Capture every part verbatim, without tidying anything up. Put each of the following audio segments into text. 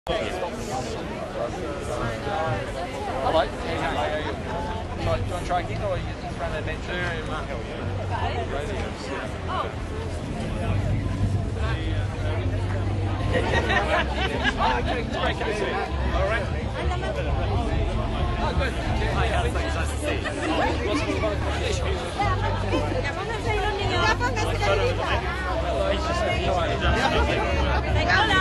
Hello. Do you want to try again, or are you just run that too? All right. Oh, good. Hi, how's things? Nice to see you. What's the competition? Hola.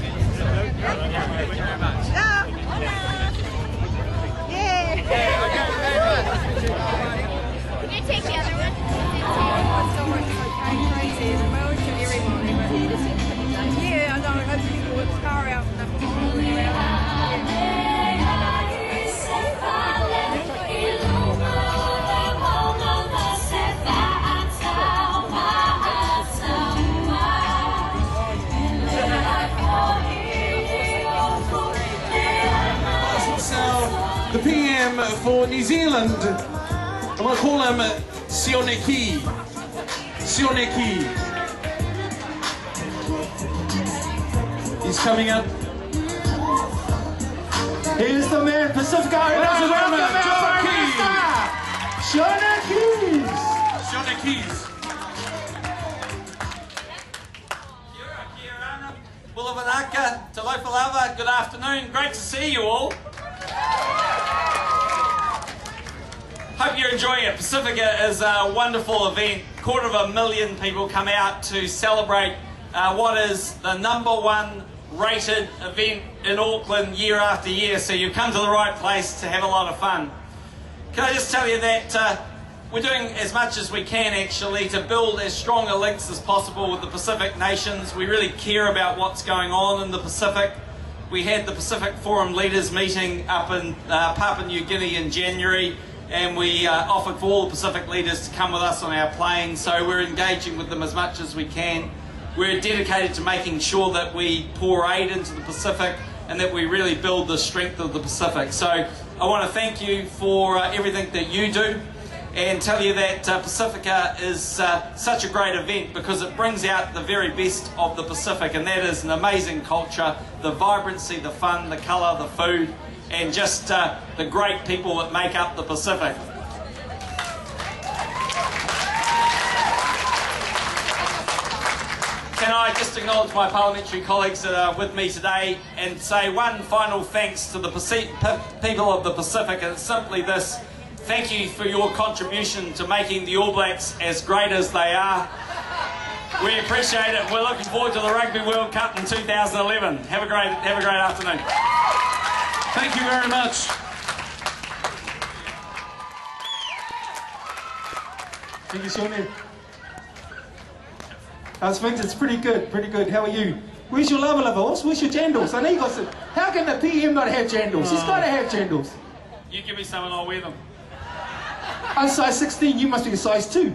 Can you take the other one? Yeah, I know. Hopefully we'll work the car out and the P M for New Zealand, I'm going to call him Sioneki. Sioneki. He's coming up. Here's the man, Pasifika. Ladies and gentlemen, Sioneki. Sioneki. Bulavanaka, Talofalava, good afternoon. Great to see you all. Hope you're enjoying it. Pasifika is a wonderful event. Quarter of a million people come out to celebrate uh, what is the number one rated event in Auckland year after year. So you come to the right place to have a lot of fun. Can I just tell you that uh, we're doing as much as we can actually to build as strong a links as possible with the Pacific nations. We really care about what's going on in the Pacific. We had the Pacific Forum Leaders meeting up in uh, Papua New Guinea in January, and we uh, offered for all the Pacific leaders to come with us on our plane, so we're engaging with them as much as we can. We're dedicated to making sure that we pour aid into the Pacific and that we really build the strength of the Pacific. So I want to thank you for uh, everything that you do, and tell you that uh, Pasifika is uh, such a great event because it brings out the very best of the Pacific, and that is an amazing culture, the vibrancy, the fun, the colour, the food, and just uh, the great people that make up the Pacific. Can I just acknowledge my parliamentary colleagues that are with me today and say one final thanks to the people of the Pacific, and it's simply this: thank you for your contribution to making the All Blacks as great as they are. We appreciate it. We're looking forward to the Rugby World Cup in two thousand eleven. Have a great, have a great afternoon. Thank you very much. Thank you, Shawnee. How's things? It's pretty good, pretty good. How are you? Where's your lava lava horse? Where's your jandals? I know you got some. How can the P M not have jandals? He's got to have jandals. You give me some and I'll wear them. I'm size sixteen, you must be a size two.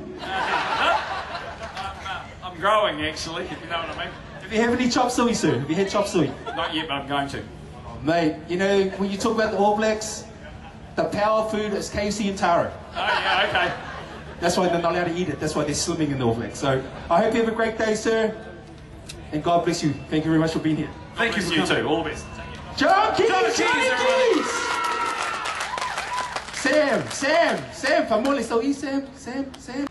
I'm growing, actually, if you know what I mean. Have you had any chop suey, sir? Have you had chop suey? Not yet, but I'm going to. Oh, mate, you know, when you talk about the All Blacks, the power food is K F C and Taro. Oh, yeah, okay. That's why they're not allowed to eat it. That's why they're slimming in the All Blacks. So I hope you have a great day, sir. And God bless you. Thank you very much for being here. Thank you, you too. All the best. John Keys! John Keys, Johnny Keys! Sam, Sam, Sam, famole so eat Sam, Sam, Sam.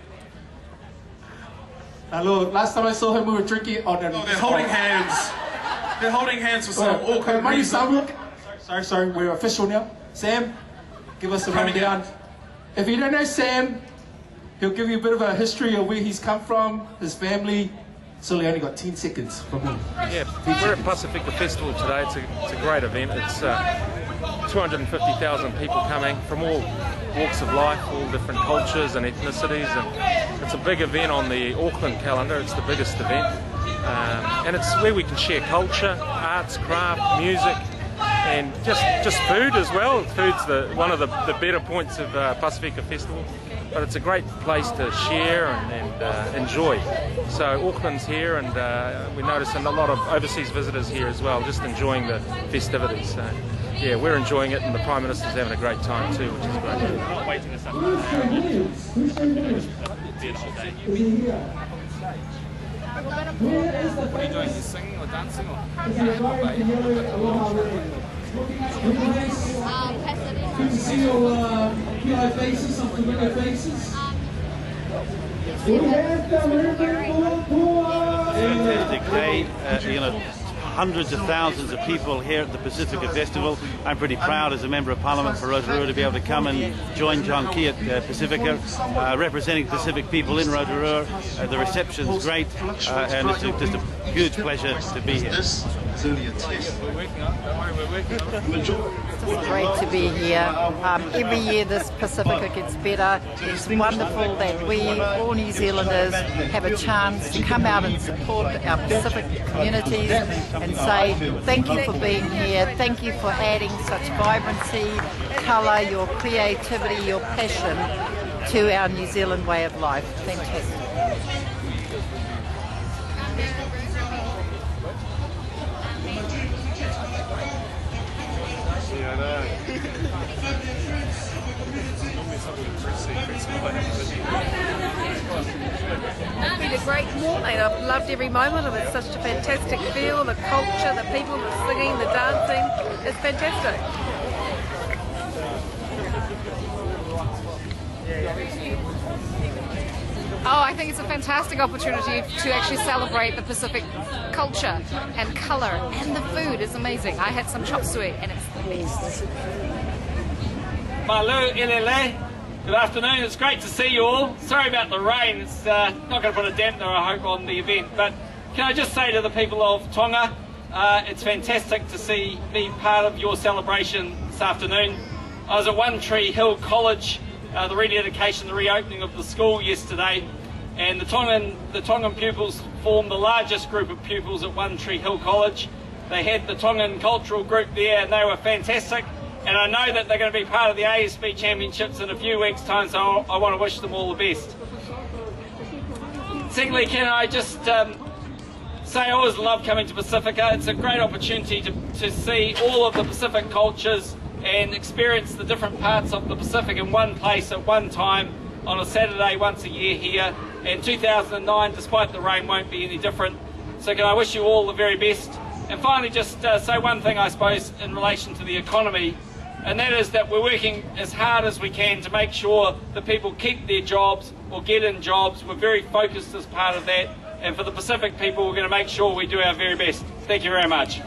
Hello, last time I saw him we were drinking on the... Oh, they're holding hands. They're holding hands for some Well, awkward uh, reason. sorry, sorry, sorry, we're official now. Sam, give us a Coming rundown. If you don't know Sam, he'll give you a bit of a history of where he's come from, his family. So he only got ten seconds from him. Yeah, we're at Pasifika Festival today. It's a, it's a great event. It's uh, two hundred fifty thousand people coming from all walks of life, all different cultures and ethnicities, and it's a big event on the Auckland calendar. It's the biggest event, um, and it's where we can share culture, arts, craft, music, and just just food as well. Food's the one of the, the better points of uh, Pasifika Festival. But it's a great place to share and, and uh, enjoy. So Auckland's here, and uh, we're noticing a lot of overseas visitors here as well, just enjoying the festivities. So yeah, we're enjoying it, and the Prime Minister's having a great time too, which is great. We're not waiting this up for an hour. Be an whole day. What are you doing? You singing or dancing or? Good to see your uh, kilo faces, some familiar faces. Fantastic day, uh, you know, hundreds of thousands of people here at the Pasifika Festival. I'm pretty proud as a Member of Parliament for Rotorua to be able to come and join John Key at uh, Pasifika, uh, representing Pacific people in Rotorua. Uh, the reception's great, uh, and it's a, just a huge pleasure to be here. It's great to be here. Um, every year this Pasifika gets better. It's wonderful that we, all New Zealanders, have a chance to come out and support our Pacific communities and say thank you for being here, thank you for adding such vibrancy, colour, your creativity, your passion to our New Zealand way of life. Fantastic. It's been a great morning. I've loved every moment of it. It's such a fantastic feel, the culture, the people, the singing, the dancing. It's fantastic. Oh, I think it's a fantastic opportunity to actually celebrate the Pacific culture and colour, and the food is amazing. I had some chop suey and it's the best. Malu, ilele. Good afternoon, it's great to see you all. Sorry about the rain, it's uh, not going to put a dampener, I hope, on the event. But can I just say to the people of Tonga, uh, it's fantastic to see me part of your celebration this afternoon. I was at One Tree Hill College, uh, the rededication, the reopening of the school yesterday, and the Tongan, the Tongan pupils formed the largest group of pupils at One Tree Hill College. They had the Tongan cultural group there and they were fantastic. And I know that they're going to be part of the A S B Championships in a few weeks' time, so I want to wish them all the best. Secondly, can I just um, say I always love coming to Pasifika. It's a great opportunity to, to see all of the Pacific cultures and experience the different parts of the Pacific in one place at one time on a Saturday once a year here. And two thousand nine, despite the rain, won't be any different. So can I wish you all the very best. And finally, just uh, say one thing, I suppose, in relation to the economy. And that is that we're working as hard as we can to make sure that people keep their jobs or get in jobs. We're very focused as part of that. And for the Pacific people, we're going to make sure we do our very best. Thank you very much.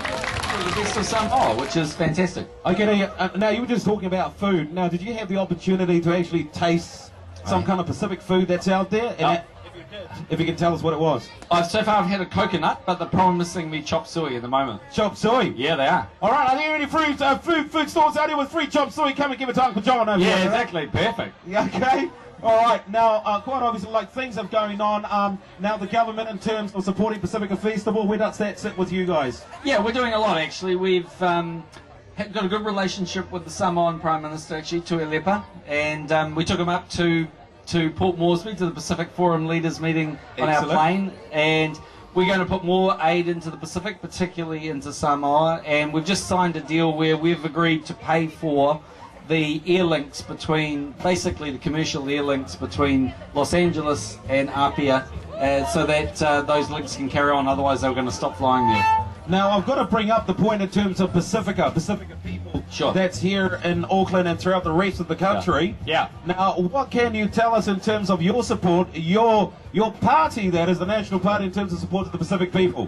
The best of Samoa, which is fantastic. Okay, uh, now you were just talking about food. Now, did you have the opportunity to actually taste some kind of Pacific food that's out there? And No. that, if you can tell us what it was. I've, so far I've had a coconut, but they're promising me chop suey at the moment. Chop suey? Yeah, they are. All right, are there any fruit, uh, food, food stores out here with free chop suey? Come and give it to Uncle John over Yeah, here. exactly. Perfect. Yeah, okay. All right, now, uh, quite obviously, like, things are going on. Um, now, the government, in terms of supporting Pasifika Festival, where does that sit with you guys? Yeah, we're doing a lot, actually. We've um, had- got a good relationship with the Samoan Prime Minister, actually, Tuilepa, and um, we took him up to to Port Moresby, to the Pacific Forum Leaders meeting on Excellent. our plane, and we're going to put more aid into the Pacific, particularly into Samoa, and we've just signed a deal where we've agreed to pay for the air links between, basically the commercial air links between Los Angeles and Apia, uh, so that uh, those links can carry on, otherwise they were going to stop flying there. Now, I've got to bring up the point in terms of Pasifika, Pasifika people Sure. that's here in Auckland and throughout the rest of the country. Yeah. Now, what can you tell us in terms of your support, your your party, that is the National Party, in terms of support to the Pacific people?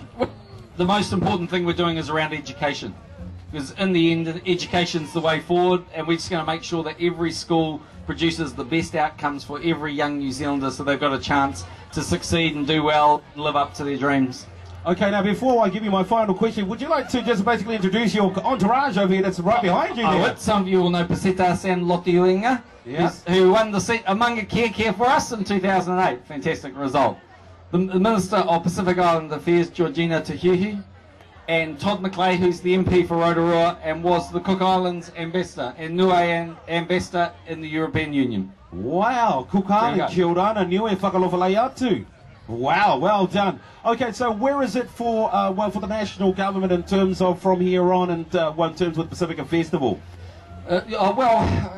The most important thing we're doing is around education, because in the end, education's the way forward, and we're just going to make sure that every school produces the best outcomes for every young New Zealander, so they've got a chance to succeed and do well and live up to their dreams. Okay, now before I give you my final question, would you like to just basically introduce your entourage over here that's right behind you I there? would. Some of you will know Peseta and Lotte Uinga, Yeah. who won the seat among a care care for us in two thousand eight. Fantastic result. The, the Minister of Pacific Island Affairs, Georgina Tahuhi, and Todd McLeay, who's the M P for Rotorua and was the Cook Islands Ambassador and Niue Ambassador in the European Union. Wow, Cook Island, kia ora ana, niue whakalowhalei atu. Wow, well done. Okay, so where is it for, uh, well, for the national government in terms of from here on and, uh, well, in terms with Pasifika Festival? Uh, oh, well,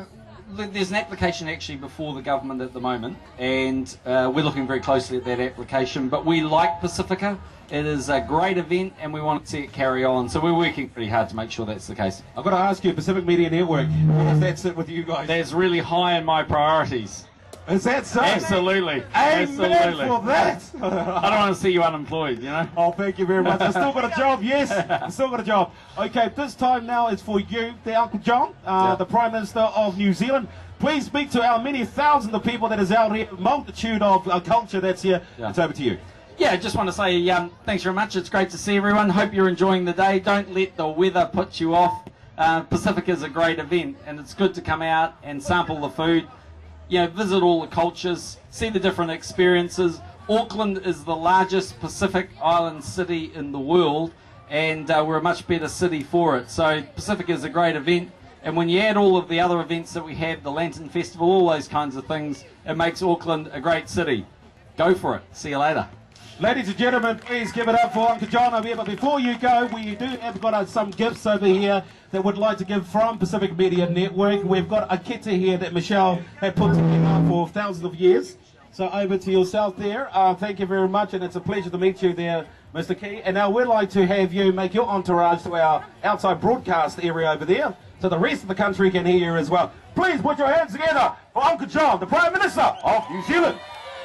there's an application actually before the government at the moment, and uh, we're looking very closely at that application. But we like Pasifika. It is a great event, and we want to see it carry on. So we're working pretty hard to make sure that's the case. I've got to ask you, Pacific Media Network, where does that sit with you guys? That's really high in my priorities. Is that so? Absolutely. Amen Absolutely. for that. I don't want to see you unemployed, you know. Oh, thank you very much. I've still got a job, yes. I've still got a job. Okay, this time now is for you, the Uncle John, uh, Yeah. the Prime Minister of New Zealand. Please speak to our many thousands of people that is out here, multitude of uh, culture that's here. Yeah. It's over to you. Yeah, I just want to say um, thanks very much. It's great to see everyone. Hope you're enjoying the day. Don't let the weather put you off. Uh, Pasifika is a great event, and it's good to come out and sample the food. You know, visit all the cultures, see the different experiences. Auckland is the largest Pacific Island city in the world, and uh, we're a much better city for it. So Pasifika is a great event, and when you add all of the other events that we have, the Lantern Festival, all those kinds of things, it makes Auckland a great city. Go for it. See you later. Ladies and gentlemen, please give it up for Uncle John over here. But before you go, we do have got uh, some gifts over here that would like to give from Pacific Media Network. We've got a keta here that Michelle had put together for thousands of years. So over to yourself there. Uh, thank you very much, and it's a pleasure to meet you there, Mister Key. And now we'd like to have you make your entourage to our outside broadcast area over there, so the rest of the country can hear you as well. Please put your hands together for Uncle John, the Prime Minister of New Zealand.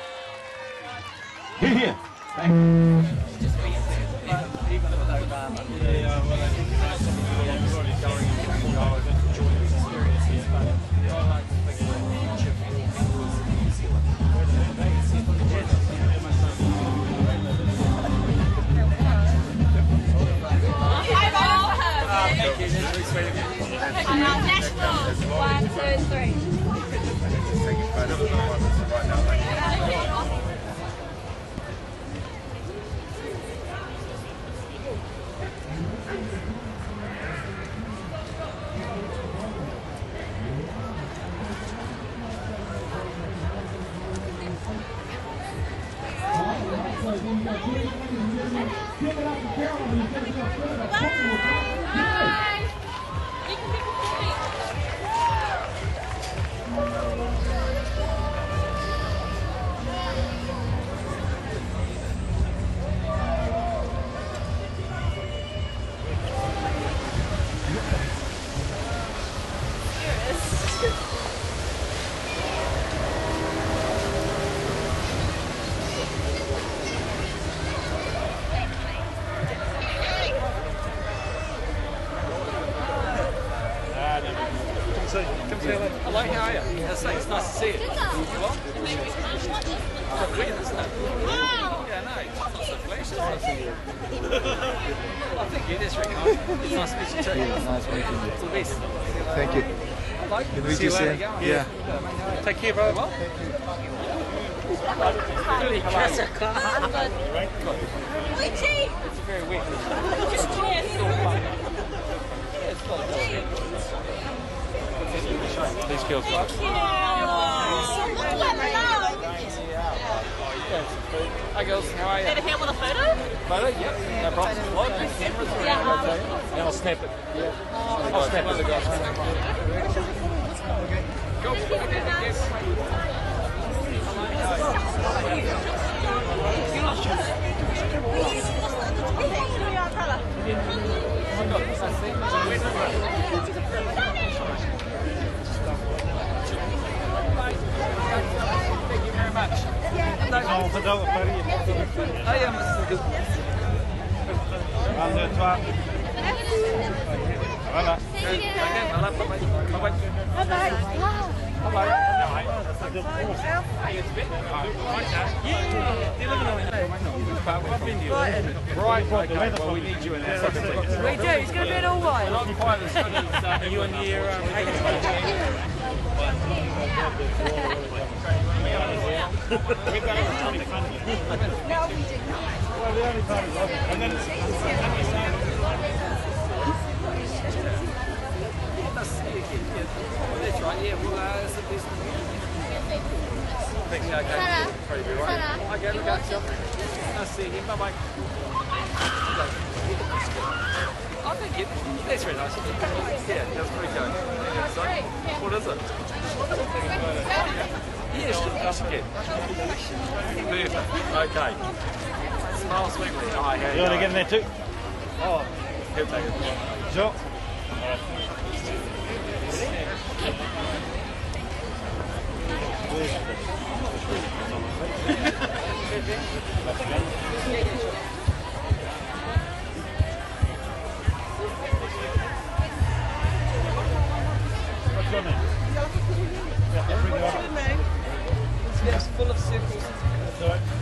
Here, here. Thank you. National. One, two, three. Hello, how are you? It's nice to see you. What? It's weird, isn't it? Yeah, no, it's not so flashy. I think you just reckon. It's nice to meet you too. Yeah, nice meeting you. It's the best. Thank you. I like Good it. meet See you, you later. Sam. Go. Yeah. Take care, brother. Well, it's very wet. These girls like Hi girls, how are you? Over here with a photo? Photo? Yeah, no problem. Live the cameras are Yeah. okay. And I'll snap it. Yeah. I'll snap it. Go. Okay, yes. Thank you very much. Oh, bedankt voor je. I am Mister Aan de twaalf. Voilà. Right, okay, well we need you in that. We do, it's going to be an all white. Not quite as good as uh, you and your um, No, we did not. Well, the only time is and then it's That's right, yeah, well, uh, that's the best thing. Thanks, yeah, okay. Probably be right. Okay, look out, yourself. Nice to see you. Bye-bye. Oh, thank you. That's very nice. Yeah, that was pretty good. What is it? Yes, yes, again. Perfect. Okay. Smile sweetly. Oh, yeah, You want to get in there too? Oh, he'll take it. Sure. What's your name? Yeah, bring it up. It's full of circles. That's all right.